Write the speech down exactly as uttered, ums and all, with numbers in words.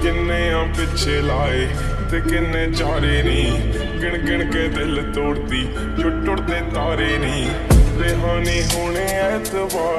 किन्ने आ पिछे लाए ते किन्ने चारे नी, गिन गिन के दिल तोड़ती जो टुटदे तारे नी। रेहानी होने ऐतबार